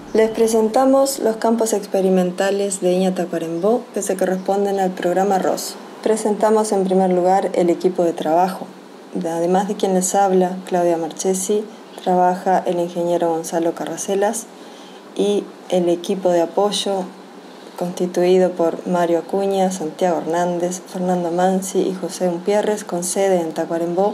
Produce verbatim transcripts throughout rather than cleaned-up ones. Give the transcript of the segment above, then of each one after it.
Les presentamos los campos experimentales de Iña Tacuarembó que se corresponden al programa R O S. Presentamos en primer lugar el equipo de trabajo. Además de quien les habla, Claudia Marchesi, trabaja el ingeniero Gonzalo Carracelas y el equipo de apoyo constituido por Mario Acuña, Santiago Hernández, Fernando Mansi y José Umpierres, con sede en Tacuarembó,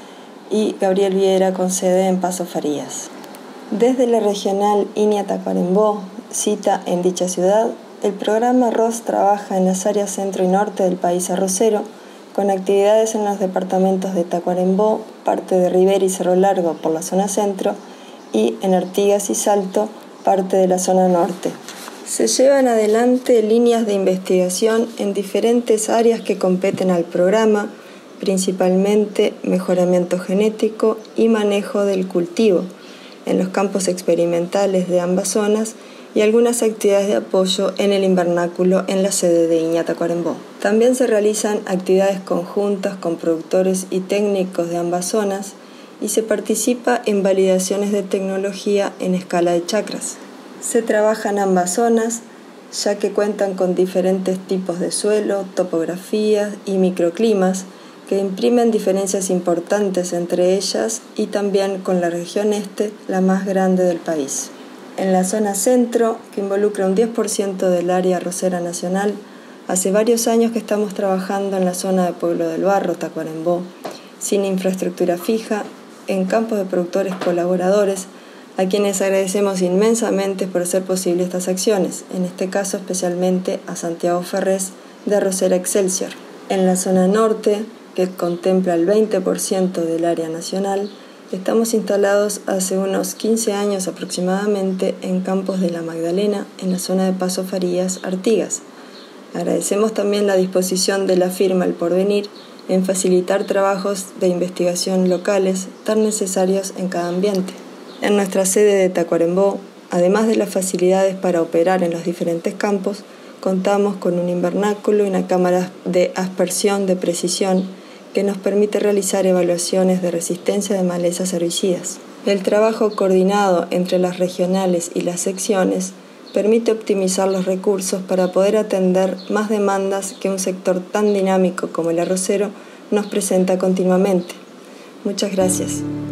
y Gabriel Viera, con sede en Paso Farías. Desde la regional Iña Tacuarembó, cita en dicha ciudad, el programa R O S trabaja en las áreas centro y norte del país arrocero, con actividades en los departamentos de Tacuarembó, parte de Rivera y Cerro Largo por la zona centro, y en Artigas y Salto, parte de la zona norte. Se llevan adelante líneas de investigación en diferentes áreas que competen al programa, principalmente mejoramiento genético y manejo del cultivo, en los campos experimentales de ambas zonas y algunas actividades de apoyo en el invernáculo en la sede de Iña Tacuarembó. También se realizan actividades conjuntas con productores y técnicos de ambas zonas y se participa en validaciones de tecnología en escala de chacras. Se trabaja en ambas zonas, ya que cuentan con diferentes tipos de suelo, topografías y microclimas que imprimen diferencias importantes entre ellas y también con la región este, la más grande del país. En la zona centro, que involucra un diez por ciento del área arrocera nacional, hace varios años que estamos trabajando en la zona de Pueblo del Barro, Tacuarembó, sin infraestructura fija, en campos de productores colaboradores, a quienes agradecemos inmensamente por hacer posible estas acciones, en este caso especialmente a Santiago Ferrés de Arrocera Excelsior. En la zona norte, que contempla el veinte por ciento del área nacional, estamos instalados hace unos quince años aproximadamente en campos de La Magdalena, en la zona de Paso Farías, Artigas. Agradecemos también la disposición de la firma El Porvenir en facilitar trabajos de investigación locales tan necesarios en cada ambiente. En nuestra sede de Tacuarembó, además de las facilidades para operar en los diferentes campos, contamos con un invernáculo y una cámara de aspersión de precisión que nos permite realizar evaluaciones de resistencia de malezas herbicidas. El trabajo coordinado entre las regionales y las secciones permite optimizar los recursos para poder atender más demandas que un sector tan dinámico como el arrocero nos presenta continuamente. Muchas gracias.